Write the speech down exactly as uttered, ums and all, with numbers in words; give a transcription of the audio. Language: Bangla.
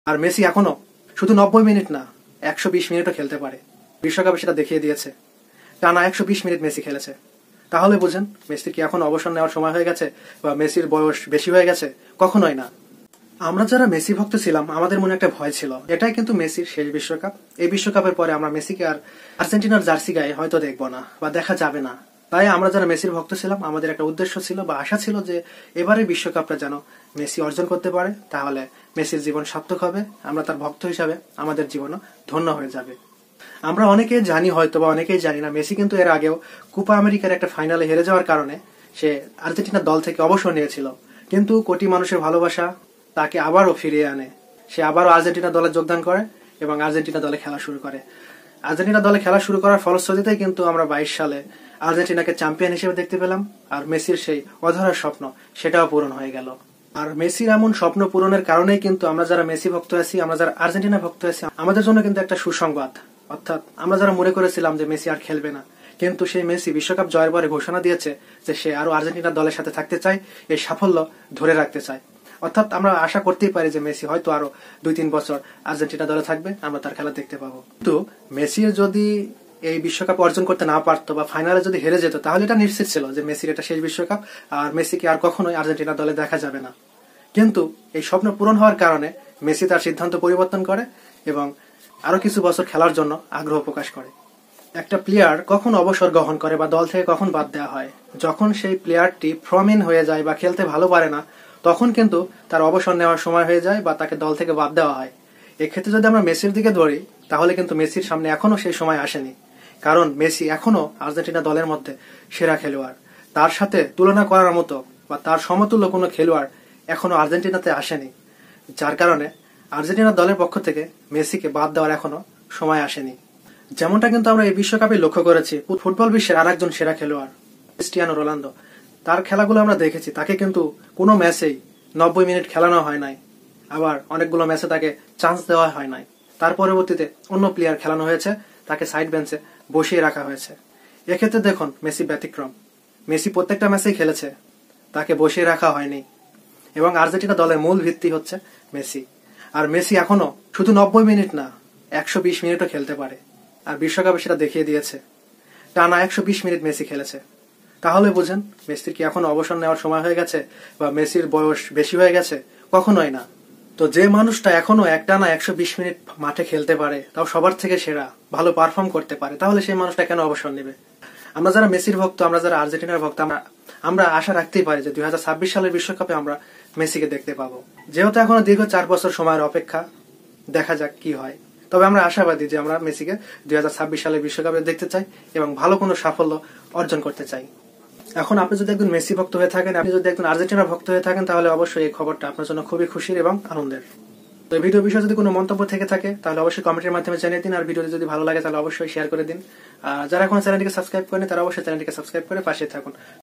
আর মেসি এখনো শুধু নব্বই মিনিট না, একশো বিশ মিনিটও খেলতে পারে। বিশ্বকাপে সেটা দেখিয়ে দিয়েছে। টানা একশো বিশ মিনিট মেসি খেলেছে। তাহলে বুঝেন মেসির কি এখন অবসর নেওয়ার সময় হয়ে গেছে বা মেসির বয়স বেশি হয়ে গেছে? কখনোই না। আমরা যারা মেসি ভক্ত ছিলাম আমাদের মনে একটা ভয় ছিল, এটাই কিন্তু মেসির শেষ বিশ্বকাপ। এই বিশ্বকাপের পরে আমরা মেসিকে আর আর্জেন্টিনার জার্সি গায়ে হয়তো দেখবো না বা দেখা যাবে না। তাই আমরা যারা মেসির ভক্ত ছিলাম আমাদের একটা উদ্দেশ্য ছিল বা আশা ছিল যে এবারে বিশ্বকাপটা যেন মেসি অর্জন করতে পারে, তাহলে মেসির জীবন সার্থক হবে, আমরা তার ভক্ত হিসাবে আমাদের জীবনও ধন্য হয়ে যাবে। আমরা অনেকেই জানি হয়তো বা অনেকেই জানি না, মেসি কিন্তু এর আগেও কোপা আমেরিকার একটা ফাইনালে হেরে যাওয়ার কারণে সে আর্জেন্টিনার দল থেকে অবসর নিয়েছিল। কিন্তু কোটি মানুষের ভালোবাসা তাকে আবারও ফিরিয়ে আনে। সে আবারও আর্জেন্টিনা দলে যোগদান করে এবং আর্জেন্টিনা দলে খেলা শুরু করে। আর্জেন্টিনা দলে খেলা শুরু করার ফলশ্রুতিতেই কিন্তু আমরা বাইশ সালে আর্জেন্টিনাকে চ্যাম্পিয়ন হিসেবে দেখতে পেলাম। আর মেসির সেই অধরা স্বপ্ন সেটাও পূরণ হয়ে গেল। আর মেসির এমন স্বপ্ন পূরণের কারণেই কিন্তু আমরা যারা মেসি ভক্ত আছি, আমরা যারা আর্জেন্টিনা ভক্ত আছি, আমাদের জন্য কিন্তু একটা সুসংবাদ। অর্থাৎ আমরা যারা মনে করেছিলাম যে মেসি আর খেলবে না, কিন্তু সেই মেসি বিশ্বকাপ জয়ের পরে ঘোষণা দিয়েছে যে সে আরো আর্জেন্টিনার দলের সাথে থাকতে চায়, এই সাফল্য ধরে রাখতে চায়। অর্থাৎ আমরা আশা করতেই পারি যে মেসি হয়তো আরো দুই তিন বছর আর্জেন্টিনা দলে থাকবে, আমরা তার খেলা দেখতে পাবো। কিন্তু মেসি যদি এই বিশ্বকাপ অর্জন করতে না পারতো বা ফাইনালে যদি হেরে যেত, তাহলে এটা নিশ্চিত ছিল যে মেসির এটা শেষ বিশ্বকাপ আর মেসিকে আর কখনোই আর্জেন্টিনা দলে দেখা যাবে না। কিন্তু এই স্বপ্ন পূরণ হওয়ার কারণে মেসি তার সিদ্ধান্ত পরিবর্তন করে এবং আরো কিছু বছর খেলার জন্য আগ্রহ প্রকাশ করে। একটা প্লেয়ার কখন অবসর গ্রহণ করে বা দল থেকে কখন বাদ দেওয়া হয়? যখন সেই প্লেয়ারটি ফর্মহীন হয়ে যায় বা খেলতে ভালো পারে না, তখন কিন্তু তার অবসর নেওয়ার সময় হয়ে যায় বা তাকে দল থেকে বাদ দেওয়া হয়। এক্ষেত্রে যদি আমরা মেসির দিকে ধরি, তাহলে কিন্তু মেসির সামনে এখনো সেই সময় আসেনি। কারণ মেসি এখনো আর্জেন্টিনা দলের মধ্যে সেরা খেলোয়াড়। তার সাথে তুলনা করার মতো বা তার সমতুল্য কোনো খেলোয়াড় এখনো আর্জেন্টিনাতে আসেনি, যার কারণে আর্জেন্টিনা দলের পক্ষ থেকে মেসিকে বাদ দেওয়ার এখনো সময় আসেনি। যেমনটা কিন্তু আমরা এই বিশ্বকাপে লক্ষ্য করেছি, ফুটবল বিশ্বের আর একজন সেরা খেলোয়াড় ক্রিস্টিয়ানো রোনালদো, তার খেলাগুলো আমরা দেখেছি। তাকে কিন্তু কোনো ম্যাচেই নব্বই মিনিট খেলানো হয় নাই, আবার অনেকগুলো ম্যাচে তাকে চান্স দেওয়া হয় নাই। তার পরবর্তীতে অন্য প্লেয়ার খেলানো হয়েছে, তাকে সাইড বেঞ্চে বসিয়ে রাখা হয়েছে। এক্ষেত্রে দেখুন মেসি ব্যতিক্রম। মেসি প্রত্যেকটা ম্যাচেই খেলেছে, তাকে বসিয়ে রাখা হয়নি। এবং আর্জেন্টিনা দলের মূল ভিত্তি হচ্ছে মেসি। আর মেসি এখনো শুধু নব্বই মিনিট না, একশো বিশ মিনিটও খেলতে পারে। আর বিশ্বকাপে সেটা দেখিয়ে দিয়েছে। টানা একশো বিশ মিনিট মেসি খেলেছে। তাহলে বুঝেন মেসির কি এখন অবসর নেওয়ার সময় হয়ে গেছে বা মেসির বয়স বেশি হয়ে গেছে? কখনোই না। তো যে মানুষটা এখনো একটানা একশো বিশ মিনিট মাঠে খেলতে পারে, তাও সবার থেকে সেরা, ভালো পারফর্ম করতে পারে, তাহলে সেই মানুষটা কেন অবসর নেবে? আমরা যারা মেসির ভক্ত, আমরা যারা আর্জেন্টিনার ভক্ত, আমরা আমরা আশা রাখতেই পারি যে দুই হাজার ছাব্বিশ সালের বিশ্বকাপে আমরা মেসিকে দেখতে পাবো। যেহেতু এখনো দীর্ঘ চার বছর সময়ের অপেক্ষা, দেখা যাক কি হয়। তবে আমরা আশাবাদী যে আমরা মেসিকে দুই হাজার ছাব্বিশ সালের বিশ্বকাপে দেখতে চাই এবং ভালো কোনো সাফল্য অর্জন করতে চাই। এখন আপনি যদি একজন মেসি ভক্ত হয়ে থাকেন, আপনি যদি একজন আর্জেন্টিনা ভক্ত হয়ে থাকেন, তাহলে অবশ্যই এই খবরটা আপনার জন্য খুবই খুশির এবং আনন্দের। তো এই ভিডিও বিষয়ে যদি কোনো মন্তব্য থেকে থাকে তাহলে অবশ্যই কমেন্টের মাধ্যমে জানিয়ে দিন। আর ভিডিওটি যদি ভালো লাগে তাহলে অবশ্যই শেয়ার করে দিন। আর যারা এখনো চ্যানেলটিকে সাবস্ক্রাইব করেনি তারা অবশ্যই চ্যানেলটিকে সাবস্ক্রাইব করে পাশে থাকুন।